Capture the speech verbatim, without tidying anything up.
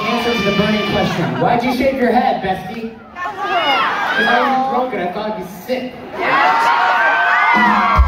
answer to the burning question. Why'd you shave your head, bestie? Because I was drunk and I thought I'd be sick.